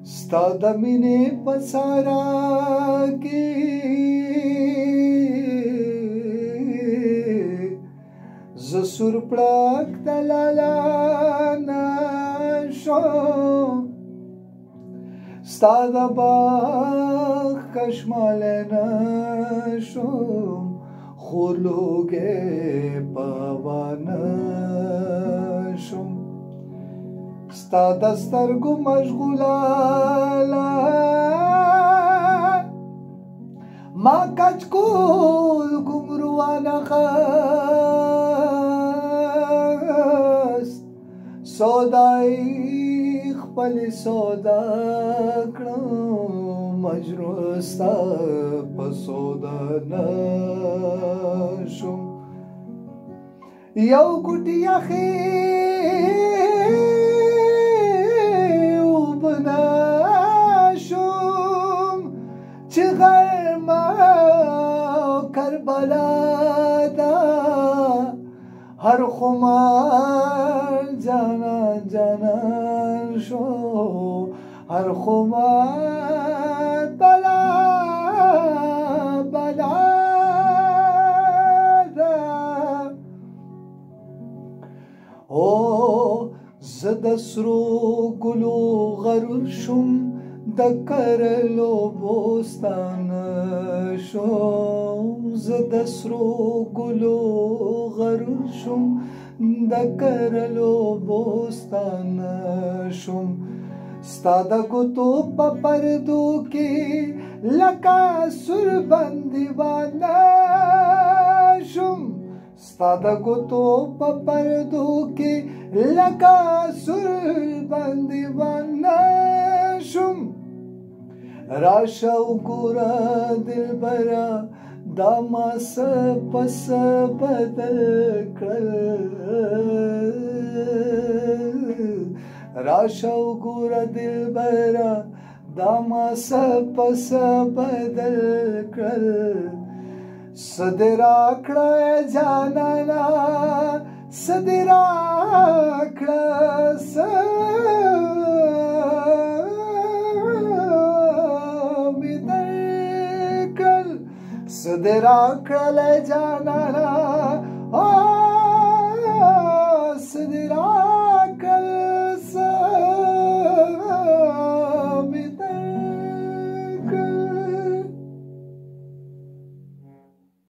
ستا د مینې په سارا کې زه سور پړک د لالا نشم ستا د باغ کشمالی نشم خو لوګی په هوا نشم ستا د سترګو مشغوله ما کچکول ګمروانه خست سودای خپلې سودا کړم مجروح ستا په سودا نشم یو ګوټی یخې اوبه نشم چې غرمه کربلا ده هر خمار جانان جانان شو هر خمار بلا بلا ده او زه د سرو ګلو غرور شم د کرلو بوستان شم زه د سرو ګلو غرور شم د کرلو بوستان شم ستا د ګوتو په پردو کې لکه سور بندیوانه شم ستا د ګوتو په پردو کې لکه سور بندیوانه شم راشه وګوره دلبره دا ما څه په څه بدل کړل راشه وګوره دلبره دا ما څه په څه بدل کړل څه دې راکړه جانانه څه دې راکړه څه مې درکړل څه دې راکړل جانانه